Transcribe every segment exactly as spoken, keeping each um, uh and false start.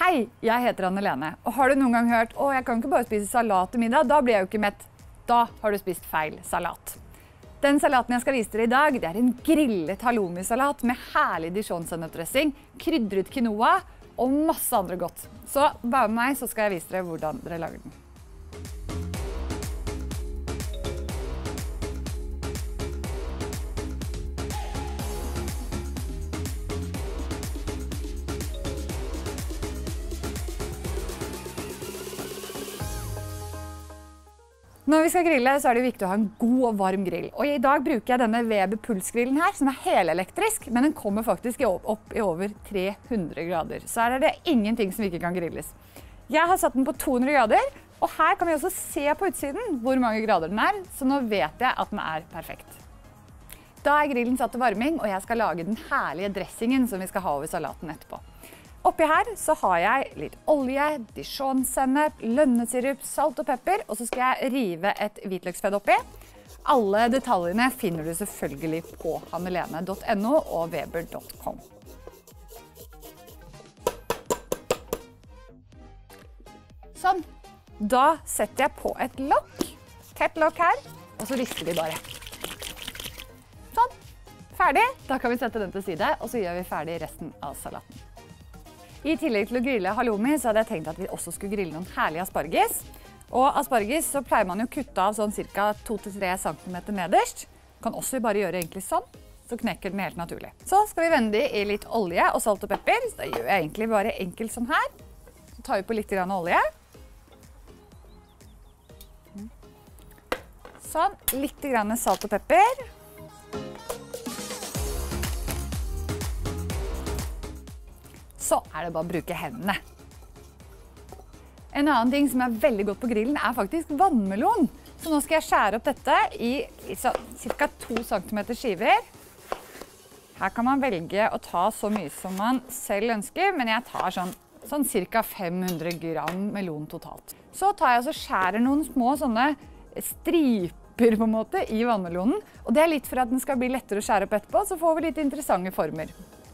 Hei, jeg heter Anne-Lene, og har du noen gang hørt «Å, jeg kan ikke bare spise salat til middag, da blir jeg jo ikke mett». Da har du spist feil salat. Den salaten jeg skal vise dere i dag, det er en grillet halloumi-salat med herlig dijon-sennepdressing, krydret quinoa og masse andre godt. Så bare med meg så skal jeg vise dere hvordan dere lager den. Når vi skal grille, så er det viktig å ha en god og varm grill. Og i dag bruker jeg denne Weber Pulsgrillen her, som er helelektrisk, men den kommer faktisk opp i over tre hundre grader. Så her er det ingenting som ikke kan grilles. Jeg har satt den på to hundre grader, og her kan vi også se på utsiden hvor mange grader den er, så nå vet jeg at den er perfekt. Da er grillen satt til varming, og jeg skal lage den herlige dressingen som vi skal ha over salaten etterpå. Oppi her så har jeg litt olje, dijon-sennep, lønnesirup, salt og pepper, og så skal jeg rive et hvitløksfedd oppi. Alle detaljene finner du selvfølgelig på hannelene punktum no og weber punktum com. Sånn. Da setter jeg på et lokk, tett lokk her, og så rister vi bare. Sånn. Ferdig. Da kan vi sette den til side, og så gjør vi ferdig resten av salaten. I tillegg til å grille halloumi så hadde jeg tenkt at vi også skulle grille noen herlige asparges. Og asparges så pleier man jo å kutte av sånn ca. to til tre centimeter nederst. Kan også bare gjøre egentlig sånn, så knekker den helt naturlig. Så skal vi vende de i litt olje og salt og pepper. Så da gjør jeg egentlig bare enkelt sånn her. Så tar vi på litt grann olje. Sånn, litt grann salt og pepper. Så er det bare å bruke hendene. En annen ting som er veldig godt på grillen er faktisk vannmelon. Så nå skal jeg skjære opp dette i ca. to centimeter skiver. Her kan man velge å ta så mye som man selv ønsker, men jeg tar sånn, sånn ca. fem hundre gram melon totalt. Så tar jeg og skjærer noen små sånne striper på en måte i vannmelonen. Og det er litt for at den skal bli lettere å skjære opp etterpå, så får vi litt interessante former.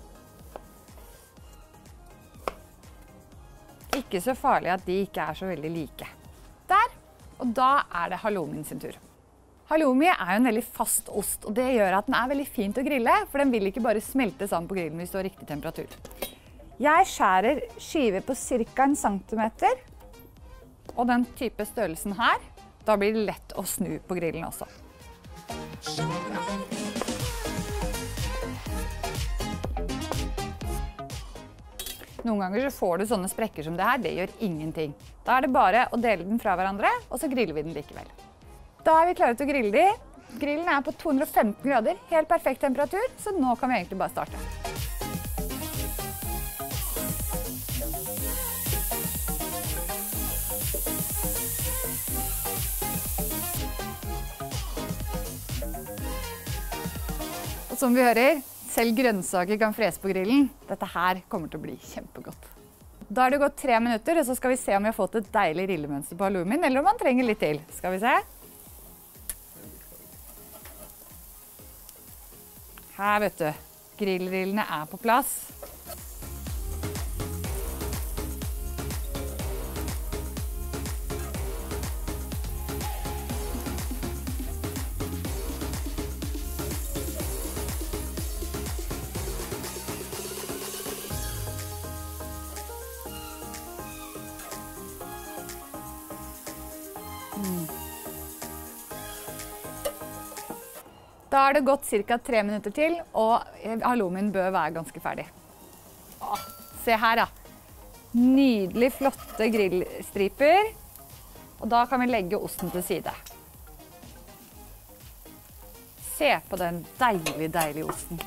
Ikke så farlig at de ikke er så veldig like. Der, og da er det halloumien sin tur. Halloumi er jo en veldig fast ost, og det gjør at den er veldig fint å grille, for den vil ikke bare smelte sammen på grillen hvis du har riktig temperatur. Jeg skjærer skiver på ca. en centimeter, og den type størrelsen her, da blir det lett å snu på grillen også. Noen ganger så får du sånne sprekker som det her, det gjør ingenting. Da er det bare å dele den fra hverandre, og så griller vi den likevel. Da er vi klare til å grille de. Grillen er på to hundre og femten grader, helt perfekt temperatur, så nå kan vi egentlig bare starte. Og som vi hører, selv grønnsaker kan frese på grillen. Dette her kommer til å bli kjempegodt. Da har det gått tre minutter, og så skal vi se om vi har fått et deilig rillemønster på halloumien, eller om man trenger litt til. Skal vi se? Her, vet du. Grillrillene er på plass. Da har det gått ca. tre minutter til, og halloumien bør være ganske ferdig. Åh, se her da. Nydelig flotte grillstriper. Og da kan vi legge osten til side. Se på den deilige, deilige osten.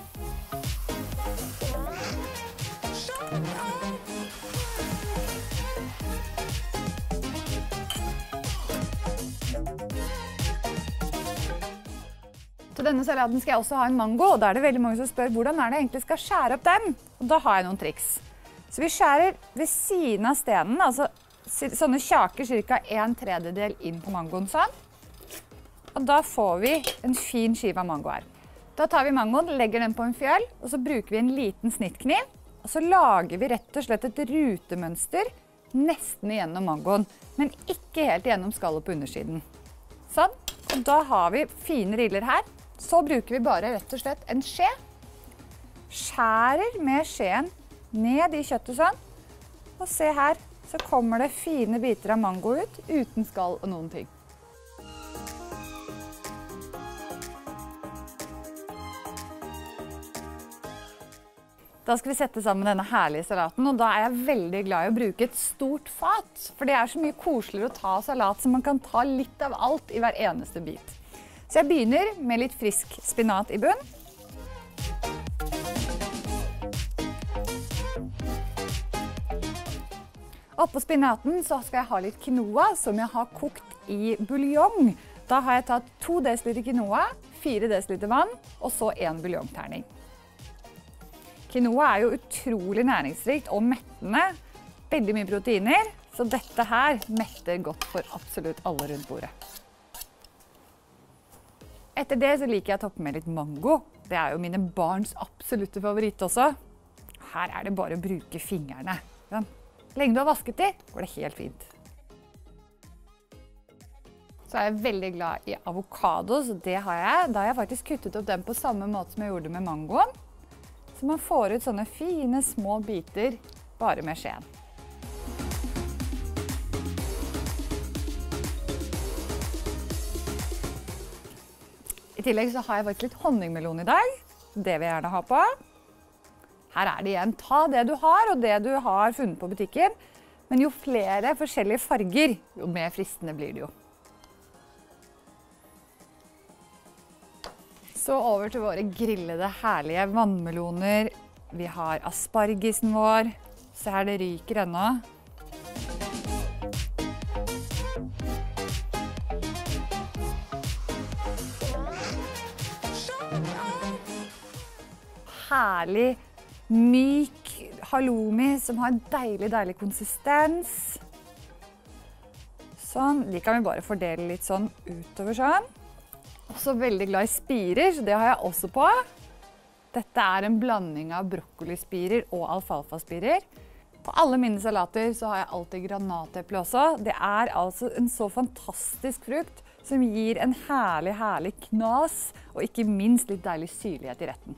Til denne salaten skal jeg også ha en mango, og da er det veldig mange som spør hvordan er det egentlig skal skjære opp den. Og da har jeg noen triks. Så vi skjærer ved siden av stenen, altså sånne kjaker ca. en tredjedel inn på mangoen sånn. Og da får vi en fin skive av mango her. Da tar vi mangoen, legger den på en fjøl, og så bruker vi en liten snittkniv Og så lager vi rett og slett et rutemønster nesten igjennom mangoen, men ikke helt igjennom skallet på undersiden. Sånn, og da har vi fine riller her. Så bruker vi bare rett og slett en skje. Skjærer med skjeen ned i kjøttet sånn. Og se her, så kommer det fine biter av mango ut, uten skall og noen ting. Da skal vi sette sammen denne herlige salaten, og da er jeg veldig glad i å bruke et stort fat. For det er så mye koseligere å ta salat, så man kan ta litt av alt i hver eneste bit. Så jeg begynner med litt frisk spinat i bunn. Oppå spinaten så skal jeg ha litt quinoa som jeg har kokt i buljong. Da har jeg tatt to desiliter quinoa, fire desiliter vann, og så en buljongterning. Quinoa er jo utrolig næringsrikt og mettende, veldig mye proteiner, så dette her metter godt for absolutt alle rundt bordet. Etter det så liker jeg å toppe med litt mango. Det er jo mine barns absolutte favoritt også. Her er det bare å bruke fingrene. Lenge du har vasket de, går det helt fint. Så er jeg veldig glad i avokado, så det har jeg. Da har jeg faktisk kuttet opp den på samme måte som jeg gjorde med mangoen. Så man får ut sånne fine små biter bare med skjeen. I tillegg så har jeg faktisk litt honningmelon i dag. Det vil jeg gjerne ha på. Her er det igjen. Ta det du har og det du har funnet på butikken. Men jo flere forskjellige farger, jo mer fristende blir det jo. Så over til våre grillede, herlige vannmeloner. Vi har aspargesen vår. Se her, det ryker ennå. Herlig, myk halloumi som har deilig, deilig konsistens. Sånn, de kan vi bare fordele litt sånn utover sånn. Også veldig glad i spirer, så det har jeg også på. Dette er en blanding av broccolispirer og alfalfaspirer. På alle mine salater så har jeg alltid granateple også. Det er altså en så fantastisk frukt som gir en herlig, herlig knas, og ikke minst litt deilig syrlighet i retten.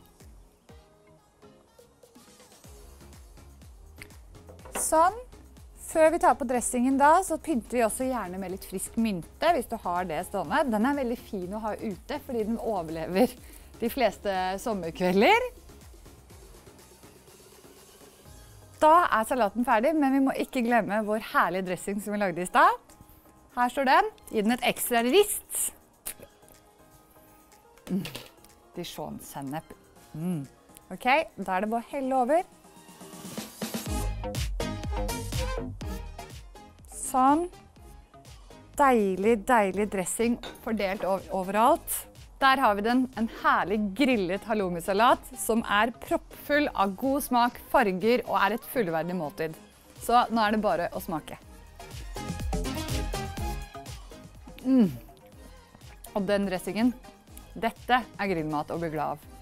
Sånn. Før vi tar på dressingen da, så pynter vi også gjerne med litt frisk mynte, hvis du har det stående. Den er veldig fin å ha ute, fordi den overlever de fleste sommerkvelder. Da er salaten ferdig, men vi må ikke glemme vår herlige dressing som vi lagde i stad. Her står den. Gi den et ekstra rist. Mm. Dijon-sennep. Mm. Ok, da er det bare å helle over. Sånn. Deilig, deilig dressing fordelt overalt. Der har vi den, en herlig grillet halloumi-salat som er proppfull av god smak, farger og er et fullverdig måltid. Så nå er det bare å smake. Mm. Og den dressingen, dette er grillmat å bli glad av.